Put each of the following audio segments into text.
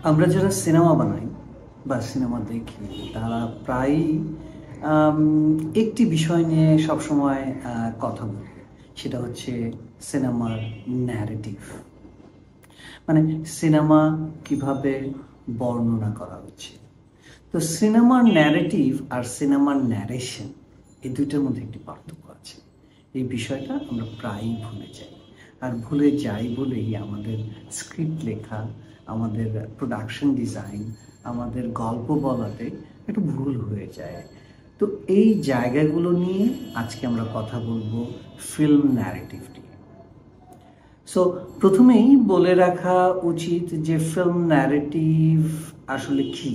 আমরা যারা সিনেমা বানাই বা সিনেমা দেখি তারা প্রায়ই একটি বিষয় নিয়ে সবসময় কথা বলি, সেটা হচ্ছে সিনেমার ন্যারেটিভ। মানে সিনেমা কিভাবে বর্ণনা করা হচ্ছে। তো সিনেমার ন্যারেটিভ আর সিনেমার ন্যারেশন এই দুইটার মধ্যে একটি পার্থক্য আছে। এই বিষয়টা আমরা প্রায়ই ভুলে যাই, আর ভুলে যাই বলেই আমাদের স্ক্রিপ্ট লেখা, আমাদের প্রোডাকশন ডিজাইন, আমাদের গল্প বলাতে একটু ভুল হয়ে যায়। তো এই জায়গাগুলো নিয়ে আজকে আমরা কথা বলবো ফিল্ম ন্যারেটিভ নিয়ে। সো প্রথমেই বলে রাখা উচিত যে ফিল্ম ন্যারেটিভ আসলে কি।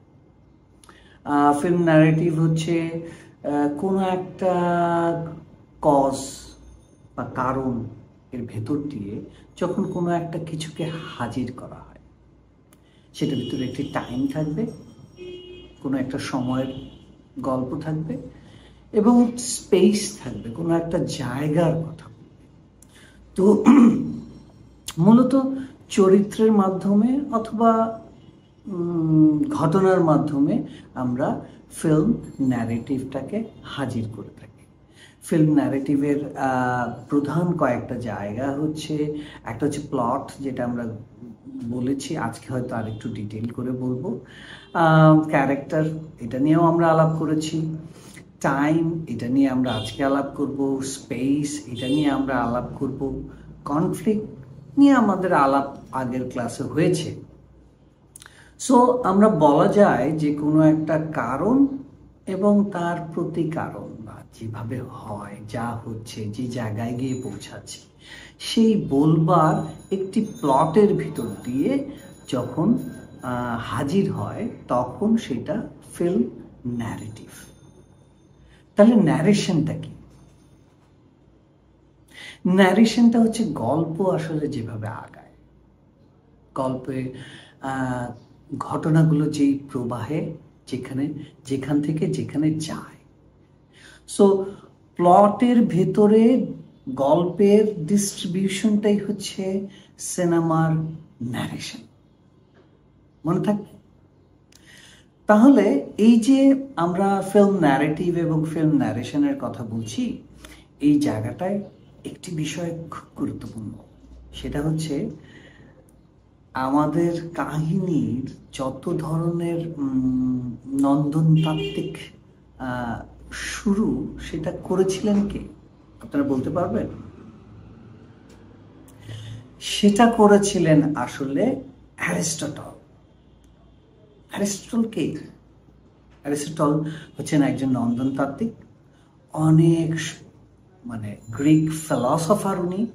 ফিল্ম ন্যারেটিভ হচ্ছে কোনো একটা কজ বা কারণ এর ভেতর দিয়ে যখন কোনো একটা কিছুকে হাজির করা হয়, সেটার ভিতরে একটি টাইম থাকবে, কোনো একটা সময়ের গল্প থাকবে এবং স্পেস থাকবে, কোনো একটা জায়গার কথা বলবে। তো মূলত চরিত্রের মাধ্যমে অথবা ঘটনার মাধ্যমে আমরা ফিল্ম ন্যারেটিভটাকে হাজির করে থাকি। ফিল্ম ন্যারেটিভের প্রধান কয়েকটা জায়গা হচ্ছে, একটা হচ্ছে প্লট, যেটা আমরা বলেছি, আজকে হয়তো আর একটু ডিটেল করে বলবো। ক্যারেক্টার, এটা নিয়েও আমরা আলাপ করেছি। টাইম, এটা নিয়ে আমরা আজকে আলাপ করব। স্পেস, এটা নিয়ে আমরা আলাপ করব। কনফ্লিক্ট নিয়ে আমাদের আলাপ আগের ক্লাসে হয়েছে। সো আমরা বলা যায় যে কোনো একটা কারণ এবং তার প্রতিকারণ বা যেভাবে হয়, যা হচ্ছে, যে জায়গায় গিয়ে পৌঁছাচ্ছি, সেই বলবার একটি প্লটের ভিতর দিয়ে যখন হাজির হয় তখন সেটা ফিল্ম ন্যারেটিভ। তাহলে ন্যারেশনটা কি? ন্যারেশনটা হচ্ছে গল্প আসলে যেভাবে আগায়, গল্পে ঘটনাগুলো যেই প্রবাহে যেখান থেকে যেখানে যায়। সো প্লটের ভেতরে গল্পের ডিস্ট্রিবিউশনটাই হচ্ছে সিনেমার ন্যারেশন। মনে থাকবে? তাহলে এই যে আমরা ফিল্ম ন্যারেটিভ এবং ফিল্ম ন্যারেশনের কথা বলছি, এই জায়গাটায় একটি বিষয় খুব গুরুত্বপূর্ণ। সেটা হচ্ছে আমাদের কাহিনীর যত ধরনের নন্দনতাত্ত্বিক শুরু, সেটা করেছিলেন কে? আপনারা বলতে পারবেন? সেটা করেছিলেন আসলে অ্যারিস্টটল। অ্যারিস্টটল কে? অ্যারিস্টটল হচ্ছেন একজন নন্দনতাত্ত্বিক, অনেক গ্রিক ফিলসফার।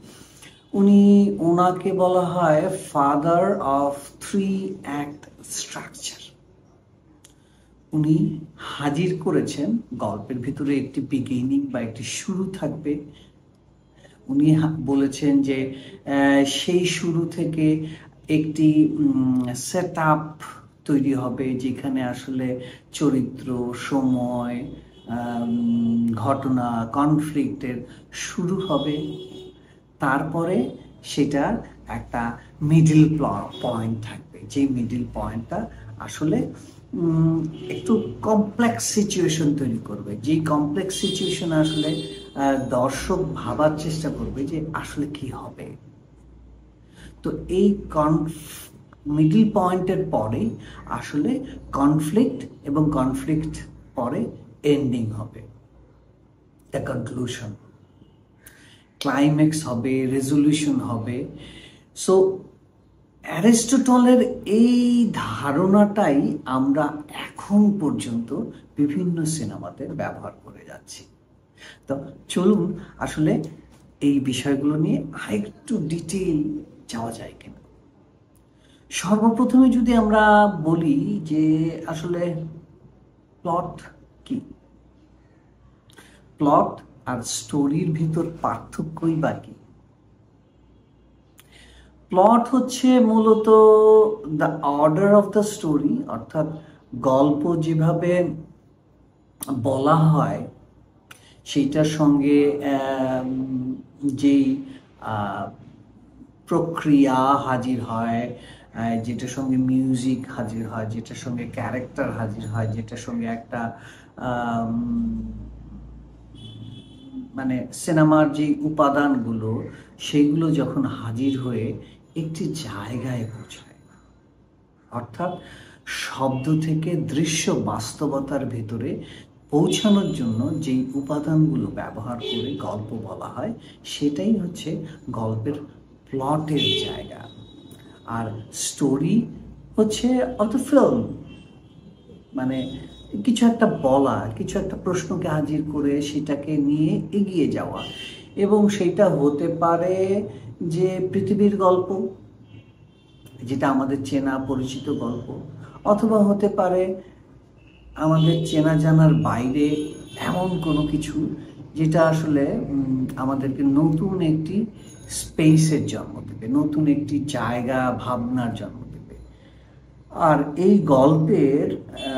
ওনাকে বলা হয় ফাদার অফ 3 অ্যাক্ট স্ট্রাকচার। উনি হাজির করেছেন গল্পের ভিতরে একটি বিগিনিং বা একটি শুরু থাকবে। উনি বলেছেন যে সেই শুরু থেকে একটি সেট আপ তৈরি হবে, যেখানে আসলে চরিত্র, সময়, ঘটনা, কনফ্লিক্টের শুরু হবে। তারপরে সেটার একটা মিডল পয়েন্ট থাকবে, যে মিডল পয়েন্টটা আসলে একটু কমপ্লেক্স সিচুয়েশন তৈরি করবে, যেই কমপ্লেক্স সিচুয়েশন আসলে দর্শক ভাবার চেষ্টা করবে যে আসলে কি হবে। তো এই মিডল পয়েন্টের পরে আসলে কনফ্লিক্ট, এবং কনফ্লিক্ট পরে এন্ডিং হবে, দ্য কনক্লুশন, ক্লাইম্যাক্স হবে, রেজলিউশন হবে। সো অ্যারিস্টটলের এই ধারণাটাই আমরা এখন পর্যন্ত বিভিন্ন সিনেমাতে ব্যবহার করে যাচ্ছি। তো চলুন আসলে এই বিষয়গুলো নিয়ে আরেকটু ডিটেইল যাওয়া যায় কিনা। সর্বপ্রথমে যদি আমরা বলি যে আসলে প্লট কি, প্লট আর স্টোরির ভিতর পার্থক্যই বা কি? প্লট হচ্ছে মূলত the order of the story, অর্থাৎ গল্প যেভাবে বলা হয় সেইটার সঙ্গে যেই প্রক্রিয়া হাজির হয়, যেটার সঙ্গে মিউজিক হাজির হয়, যেটার সঙ্গে ক্যারেক্টার হাজির হয়, যেটার সঙ্গে একটা মানে সিনেমার যে উপাদানগুলো সেইগুলো যখন হাজির হয়ে একটি জায়গায় পৌঁছায়, অর্থাৎ শব্দ থেকে দৃশ্য বাস্তবতার ভেতরে পৌঁছানোর জন্য যেই উপাদানগুলো ব্যবহার করে গল্প বলা হয়, সেটাই হচ্ছে গল্পের প্লটের জায়গা। আর স্টোরি হচ্ছে অত ফিল্ম, মানে কিছু একটা বলা, কিছু একটা প্রশ্নকে হাজির করে সেটাকে নিয়ে এগিয়ে যাওয়া, এবং সেটা হতে পারে যে পৃথিবীর গল্প, যেটা আমাদের চেনা পরিচিত গল্প, অথবা হতে পারে আমাদের চেনা জানার বাইরে এমন কোনো কিছু যেটা আসলে আমাদেরকে নতুন একটি স্পেসের জন্ম দেবে, নতুন একটি জায়গা ভাবনার জন্ম দেবে। আর এই গল্পের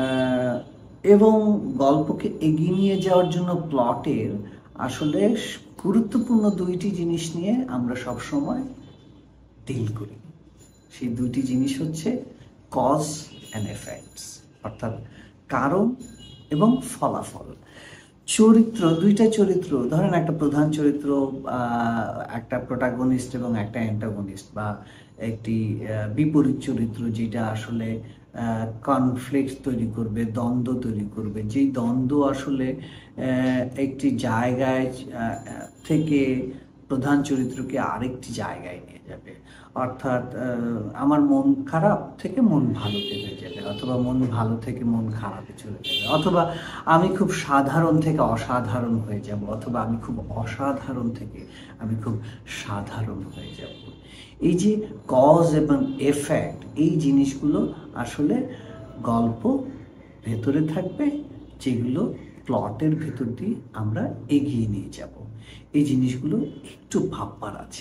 এবং গল্পকে এগিয়ে নিয়ে যাওয়ার জন্য প্লটের আসলে গুরুত্বপূর্ণ দুইটি জিনিস নিয়ে আমরা সবসময় ডিল করি। সেই দুইটি জিনিস হচ্ছে কজ অ্যান্ড এফেক্টস, অর্থাৎ কারণ এবং ফলাফল। চরিত্র, দুইটা চরিত্র, ধরেন একটা প্রধান চরিত্র, একটা প্রোটাগনিস্ট এবং একটা অ্যান্টাগনিস্ট, বা একটি বিপরীত চরিত্র যেটা আসলে কনফ্লিক্ট তৈরি করবে, দ্বন্দ্ব তৈরি করবে, যেই দ্বন্দ্ব আসলে একটি জায়গায় থেকে প্রধান চরিত্রকে আরেকটি জায়গায় নিয়ে যাবে। অর্থাৎ আমার মন খারাপ থেকে মন ভালোতে হয়ে যাবে, অথবা মন ভালো থেকে মন খারাপে চলে যাবে, অথবা আমি খুব সাধারণ থেকে অসাধারণ হয়ে যাব, অথবা আমি খুব অসাধারণ থেকে আমি খুব সাধারণ হয়ে যাব। এই যে কজ এবং এফেক্ট, এই জিনিসগুলো আসলে গল্প ভেতরে থাকবে, যেগুলো প্লটের ভেতর দিয়ে আমরা এগিয়ে নিয়ে যাব। এই জিনিসগুলো একটু ভাববার আছে।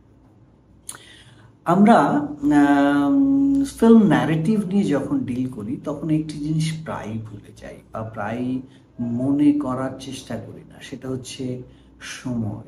আমরা ফিল্ম ন্যারেটিভ নিয়ে যখন ডিল করি তখন একটি জিনিস প্রায়ই ভুলে যাই, বা প্রায়ই মনে করার চেষ্টা করি না, সেটা হচ্ছে সময়।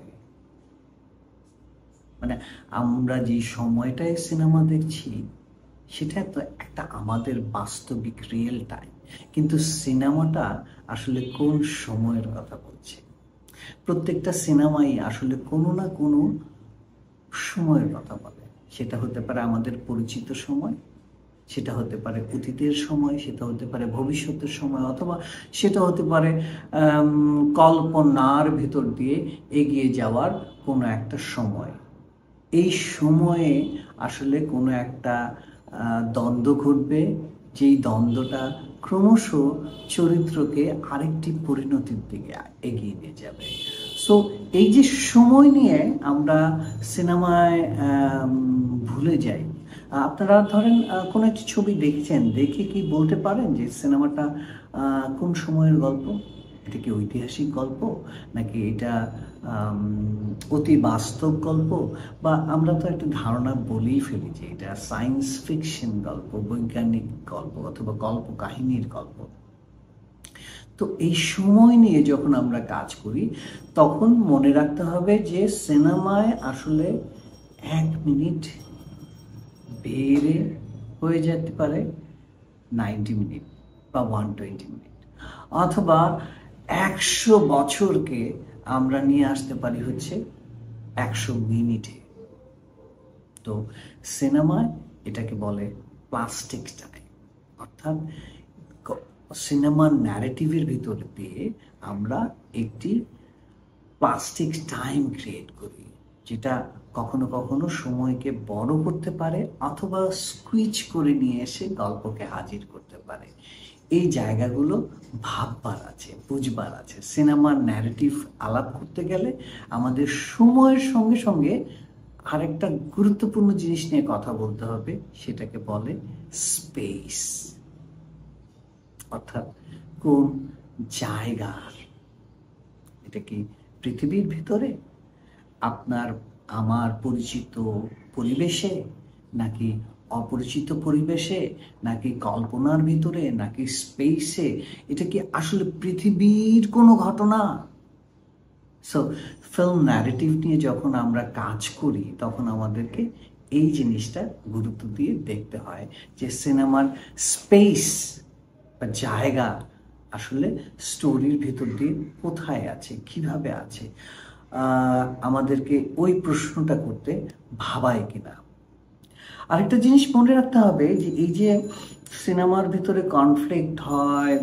মানে আমরা যে সময়টায় সিনেমা দেখছি সেটা তো একটা আমাদের বাস্তবিক রিয়েল টাইম, কিন্তু সিনেমাটা আসলে কোন সময়ের কথা বলছে। প্রত্যেকটা সিনেমাই আসলে কোনো না কোনো সময়ের কথা বলে। সেটা হতে পারে আমাদের পরিচিত সময়, সেটা হতে পারে অতীতের সময়, সেটা হতে পারে ভবিষ্যতের সময়, অথবা সেটা হতে পারে কল্পনার ভিতর দিয়ে এগিয়ে যাওয়ার কোনো একটা সময়। এই সময়ে আসলে কোনো একটা দ্বন্দ্ব ঘটবে, যেই দ্বন্দ্বটা ক্রমশ চরিত্রকে আরেকটি পরিণতির দিকে এগিয়ে নিয়ে যাবে। সো এই যে সময় নিয়ে আমরা সিনেমায় ভুলে যাই। আপনারা ধরেন কোনো একটি ছবি দেখছেন, দেখে কি বলতে পারেন যে সিনেমাটা কোন সময়ের গল্প? এটা কি ঐতিহাসিক গল্প, নাকি এটা অতি বাস্তব গল্প, বা আমরা তো একটা ধারণা বলেই ফেলি যে এটা সায়েন্স ফিকশন গল্প, বৈজ্ঞানিক গল্প, অথবা কল্প কাহিনীর গল্প। তো এই সময় নিয়ে যখন আমরা কাজ করি তখন মনে রাখতে হবে যে সিনেমায় আসলে 1 মিনিট বেড়ে হয়ে যেতে পারে 90 মিনিট বা 120 মিনিট, অথবা 100 বছরকে আমরা নিয়ে আসতে পারি হচ্ছে 100 মিনিটে। তো সিনেমায় এটাকে বলে প্লাস্টিক টাইম, অর্থাৎ সিনেমার ন্যারেটিভের ভিতর দিয়ে আমরা একটি প্লাস্টিক টাইম ক্রিয়েট করি, যেটা কখনো কখনো সময়কে বড় করতে পারে, অথবা স্কুইচ করে নিয়ে এসে গল্পকে হাজির করতে পারে। এই জায়গাগুলো ভাববার আছে, বুঝবার আছে। সিনেমার ন্যারেটিভ আলাপ করতে গেলে আমাদের সময়ের সঙ্গে সঙ্গে আরেকটা গুরুত্বপূর্ণ জিনিস নিয়ে কথা বলতে হবে, সেটাকে বলে স্পেস, অর্থাৎ কোন জায়গার। এটা কি পৃথিবীর ভিতরে, আপনার আমার পরিচিত পরিবেশে, নাকি অপরিচিত পরিবেশে, নাকি কল্পনার ভিতরে, নাকি স্পেসে? এটা কি আসলে পৃথিবীর কোনো ঘটনা? সো ফিল্ম ন্যারেটিভ নিয়ে যখন আমরা কাজ করি তখন আমাদেরকে এই জিনিসটা গুরুত্ব দিয়ে দেখতে হয় যে সিনেমার স্পেস বা জায়গা আসলে স্টোরির ভিতর দিয়ে কোথায় আছে, কিভাবে আছে, আমাদেরকে ওই প্রশ্নটা করতে ভাবায় কিনা। আরেকটা জিনিস মনে রাখতে হবে যে এই যে সিনেমার ভিতরে কনফ্লিক্ট হয়,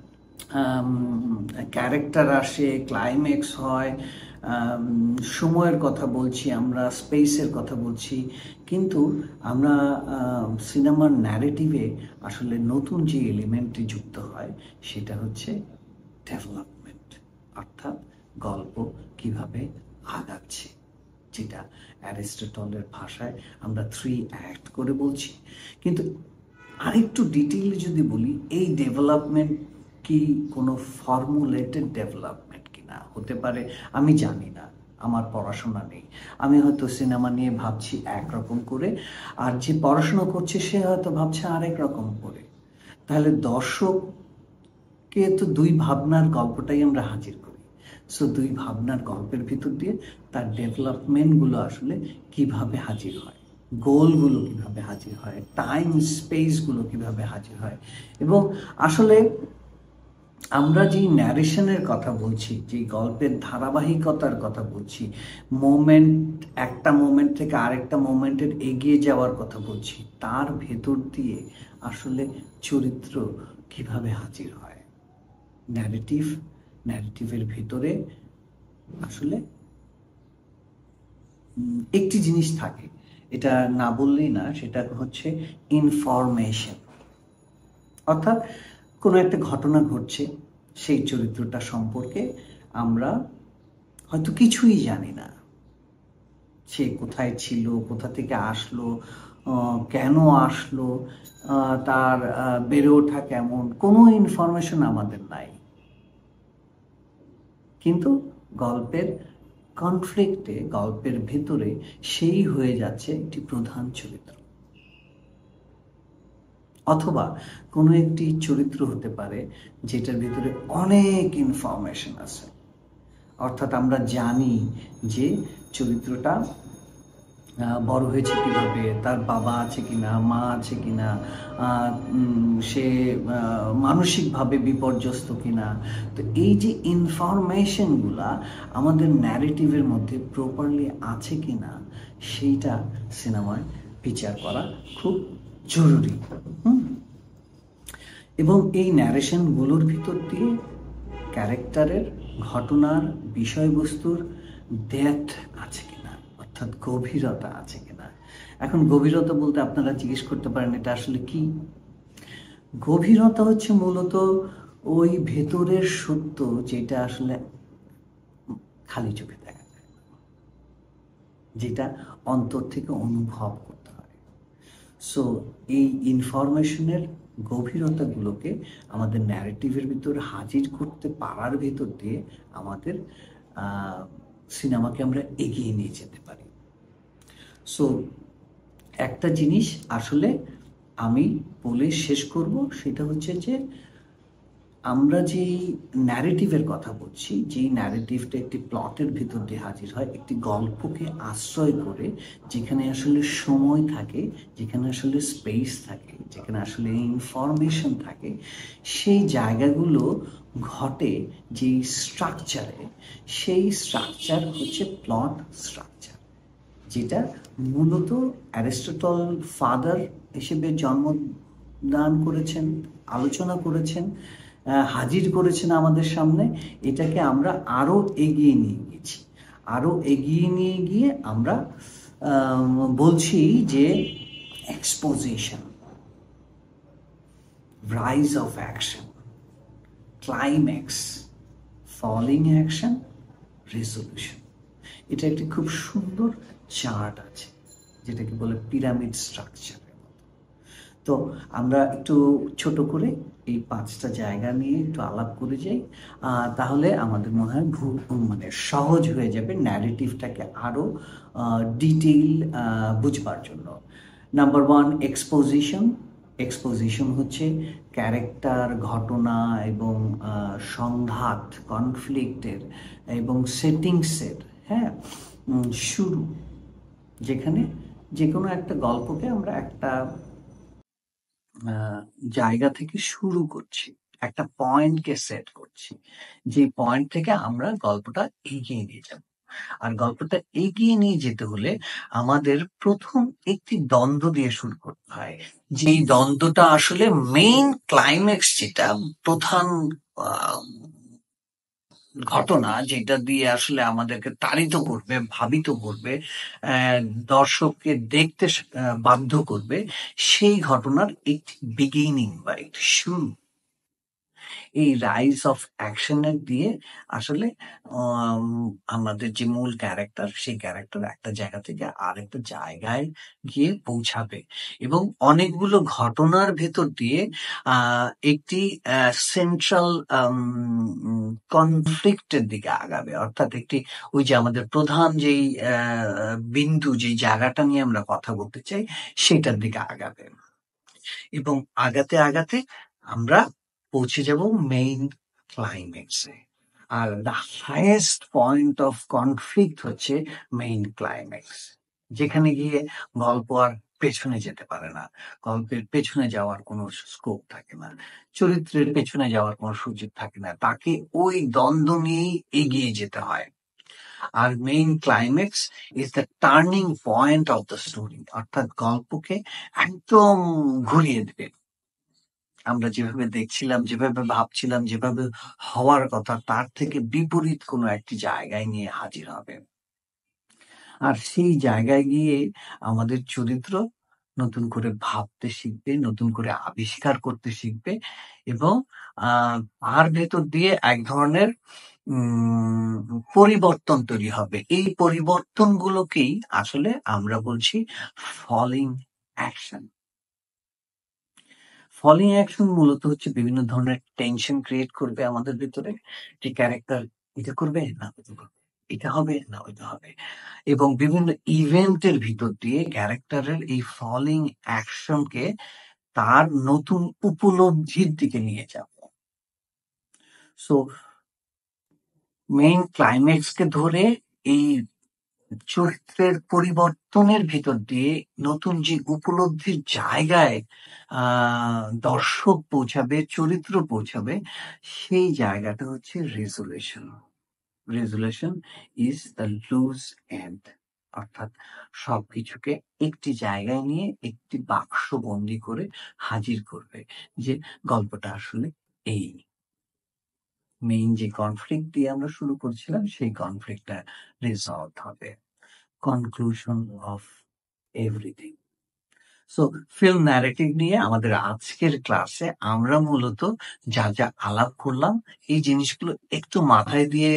ক্যারেক্টার আসে, ক্লাইম্যাক্স হয়, সময়ের কথা বলছি আমরা, স্পেসের কথা বলছি, কিন্তু আমরা সিনেমার ন্যারেটিভে আসলে নতুন যে এলিমেন্টটি যুক্ত হয় সেটা হচ্ছে ডেভেলপমেন্ট, অর্থাৎ গল্প কিভাবে আগাচ্ছে, যেটা অ্যারিস্টটলের ভাষায় আমরা 3 অ্যাক্ট করে বলছি। কিন্তু আরেকটু ডিটেইলে যদি বলি, এই ডেভেলপমেন্ট কি কোনো ফর্মুলেটেড ডেভেলপমেন্ট কিনা হতে পারে আমি জানি না, আমার পড়াশোনা নেই। আমি হয়তো সিনেমা নিয়ে ভাবছি একরকম করে, আর যে পড়াশোনা করছে সে হয়তো ভাবছে আরেক রকম করে। তাহলে দর্শককে তো দুই ভাবনার গল্পটাই আমরা হাজির করি। সো দুই ভাবনার গল্পের ভিতর দিয়ে তার ডেভেলপমেন্টগুলো আসলে কিভাবে হাজির হয়, গোলগুলো কিভাবে হাজির হয়, টাইম স্পেসগুলো কিভাবে হাজির হয়। এবং আসলে আমরা যেই ন্যারেশনের কথা বলছি, যেই গল্পের ধারাবাহিকতার কথা বলছি, একটা মোমেন্ট থেকে আরেকটা মোমেন্টের এগিয়ে যাওয়ার কথা বলছি, তার ভেতর দিয়ে আসলে চরিত্র কিভাবে হাজির হয়। ন্যারেটিভের ভিতরে আসলে একটি জিনিস থাকে, এটা না বললেই না, সেটা হচ্ছে ইনফরমেশন। অর্থাৎ কোনো একটা ঘটনা ঘটছে, সেই চরিত্রটা সম্পর্কে আমরা হয়তো কিছুই জানি না, সে কোথায় ছিল, কোথা থেকে আসলো, কেন আসলো, তার বেড়ে ওঠা কেমন, কোনো ইনফরমেশন আমাদের নাই। কিন্তু গল্পের কনফ্লিক্টে, গল্পের ভিতরে সেই হয়ে যাচ্ছে একটি প্রধান চরিত্র। অথবা কোনো একটি চরিত্র হতে পারে যেটার ভিতরে অনেক ইনফরমেশন আছে, অর্থাৎ আমরা জানি যে চরিত্রটা বড় হয়েছে কিভাবে, তার বাবা আছে কিনা, মা আছে কিনা, সে মানসিকভাবে বিপর্যস্ত কিনা। তো এই যে ইনফরমেশনগুলা আমাদের ন্যারেটিভের মধ্যে প্রপারলি আছে কিনা সেইটা সিনেমায় বিচার করা খুব জরুরি। এবং এই ন্যারেশনগুলোর ভিতর দিয়ে ক্যারেক্টারের, ঘটনার, বিষয়বস্তুর ডেপথ আছে কিনা, অর্থাৎ গভীরতা আছে কিনা। এখন গভীরতা বলতে আপনারা জিজ্ঞেস করতে পারেন এটা আসলে কি? গভীরতা হচ্ছে মূলত ওই ভেতরের সত্য যেটা আসলে খালি চোখে দেখা যায়, যেটা অন্তর থেকে অনুভব করতে হয়। সো এই ইনফরমেশনের গভীরতাগুলোকে আমাদের ন্যারেটিভের ভিতর হাজির করতে পারার ভিতর দিয়ে আমাদের সিনেমাকে আমরা এগিয়ে নিয়ে যেতে পারি। সো একটা জিনিস আসলে আমি বলে শেষ করব, সেটা হচ্ছে যে আমরা যেই ন্যারেটিভের কথা বলছি, যেই ন্যারেটিভটা একটি প্লটের ভিতর দিয়ে হাজির হয়, একটি গল্পকে আশ্রয় করে, যেখানে আসলে সময় থাকে, যেখানে আসলে স্পেস থাকে, যেখানে আসলে ইনফরমেশন থাকে, সেই জায়গাগুলো ঘটে যেই স্ট্রাকচারে, সেই স্ট্রাকচার হচ্ছে প্লট স্ট্রাকচার, যেটা মূলত অ্যারিস্টটল ফাদার হিসেবে জন্মদান করেছেন, আলোচনা করেছেন, হাজির করেছেন আমাদের সামনে। এটাকে আমরা আরও এগিয়ে নিয়ে গেছি, আরও এগিয়ে নিয়ে গিয়ে আমরা বলছি যে exposition, rise of action, climax, falling action, resolution. এটা একটি খুব সুন্দর চার্ট আছে, যেটাকে বলে পিরামিড স্ট্রাকচার। তো আমরা একটু ছোট করে এই 5টা জায়গা নিয়ে একটু আলাপ করে যাই, তাহলে আমাদের মনে হয় মানে সহজ হয়ে যাবে ন্যারেটিভটাকে আরও ডিটেইল বুঝবার জন্য। Number 1, exposition. এক্সপোজিশন হচ্ছে ক্যারেক্টার, ঘটনা এবং সংঘাত, কনফ্লিক্টের এবং সেটিংসের শুরু, যেখানে যে কোনো একটা গল্পকে আমরা একটা জায়গা থেকে শুরু করছি, একটা পয়েন্টকে সেট করছি, যে পয়েন্ট থেকে আমরা গল্পটা এগিয়ে নিয়ে যাব। আর গল্পটা এগিয়ে নিয়ে যেতে হলে আমাদের প্রথম একটি দ্বন্দ্ব দিয়ে শুরু করতে হয়, যেই দ্বন্দ্বটা আসলে মেইন ক্লাইম্যাক্স, যেটা প্রধান আহ, ঘটনা, যেটা দিয়ে আসলে আমাদেরকে তাড়িত করবে, ভাবিত করবে, আহ, দর্শককে দেখতে বাধ্য করবে। সেই ঘটনার একটি বিগিনিং বা একটি শুরু, এই রাইজ অফ অ্যাকশনের দিয়ে আসলে আম, আমাদের যে মূল ক্যারেক্টার, সেই ক্যারেক্টার একটা জায়গা থেকে আরেকটা জায়গায় গিয়ে পৌঁছাবে এবং অনেকগুলো ঘটনার ভেতর দিয়ে একটি সেন্ট্রাল কনফ্লিক্টের দিকে আগাবে, অর্থাৎ একটি, ওই যে আমাদের প্রধান যেই বিন্দু, যেই জায়গাটা নিয়ে আমরা কথা বলতে চাই, সেটার দিকে আগাবে। এবং আগাতে আগাতে আমরা পৌঁছে যাব মেইন ক্লাইম্যাক্সে। আর the highest point of conflict হচ্ছে মেইন ক্লাইম্যাক্স, যেখানে গিয়ে গল্প আর পেছনে যেতে পারে না, গল্পের পেছনে যাওয়ার কোনো স্কোপ থাকে না, চরিত্রের পেছনে যাওয়ার কোনো সুযোগ থাকে না, তাকে ওই দ্বন্দ্ব নিয়েই এগিয়ে যেতে হয়। আর main climax is the turning point of the story, অর্থাৎ গল্পকে একদম ঘুরিয়ে দেবে। আমরা যেভাবে দেখছিলাম, যেভাবে ভাবছিলাম, যেভাবে হওয়ার কথা, তার থেকে বিপরীত কোনো একটি জায়গায় নিয়ে হাজির হবে। আর সেই জায়গায় গিয়ে আমাদের চরিত্র নতুন করে ভাবতে শিখবে, নতুন করে আবিষ্কার করতে শিখবে এবং তার ভেতর দিয়ে এক ধরনের উম পরিবর্তন তৈরি হবে। এই পরিবর্তনগুলোকেই আসলে আমরা বলছি ফলিং অ্যাকশন। ফলিং অ্যাকশন মূলত হচ্ছে বিভিন্ন ধরনের টেনশন ক্রিয়েট করবে আমাদের ভিতরে, যে ক্যারেক্টার এটা করবে না ওইটা করবে, এটা হবে না ওইটা হবে, এবং বিভিন্ন ইভেন্টের ভিতর দিয়ে ক্যারেক্টারের এই ফলিং অ্যাকশনকে তার নতুন উপলব্ধির দিকে নিয়ে যাবে। সো মেইন ক্লাইম্যাক্সকে ধরে এই চরিত্রের পরিবর্তনের ভিতর দিয়ে নতুন যে উপলব্ধির জায়গায় দর্শক পৌঁছাবে, চরিত্র পৌঁছাবে, সেই জায়গাটা হচ্ছে resolution. Resolution is the loose end, অর্থাৎ সবকিছুকে একটি জায়গায় নিয়ে একটি বাক্স বন্দি করে হাজির করবে, যে গল্পটা আসলে এই মেইন যে কনফ্লিক্ট দিয়ে আমরা শুরু করছিলাম, সেই কনফ্লিক্টটা রিজলভ হবে, conclusion of everything. So film narrative নিয়ে আমাদের আজকের ক্লাসে আমরা মূলত যা যা আলাপ করলাম, এই জিনিসগুলো একটু মাথায় দিয়ে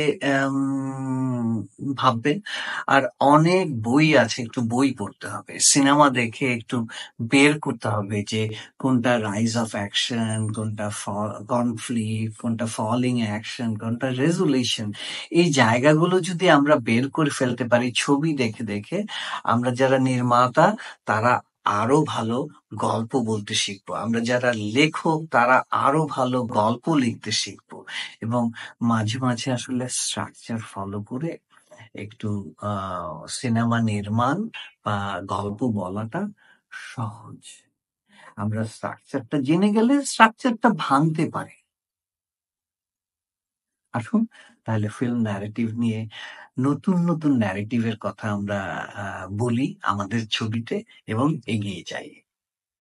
ভাববেন। আর অনেক বই আছে, একটু বই পড়তে হবে, সিনেমা দেখে একটু বের করতে হবে যে কোনটা রাইজ অফ অ্যাকশন, কোনটা কনফ্লিক্ট, কোনটা ফলিং অ্যাকশন, কোনটা রেজুলেশন। এই জায়গাগুলো যদি আমরা বের করে ফেলতে পারি ছবি দেখে দেখে, আমরা যারা নির্মাতা, তারা আরো ভালো গল্প বলতে শিখবো, আমরা যারা লেখক, তারা আরো ভালো গল্প লিখতে শিখবো। এবং মাঝে মাঝে আসলে স্ট্রাকচার ফলো করে একটু সিনেমা নির্মাণ বা গল্প বলাটা সহজ। আমরা স্ট্রাকচারটা জেনে গেলে স্ট্রাকচারটা ভাঙতে পারি। আসুন তাহলে ফিল্ম ন্যারেটিভ নিয়ে নতুন নতুন ন্যারেটিভের কথা আমরা বলি আমাদের ছবিতে এবং এগিয়ে যাই।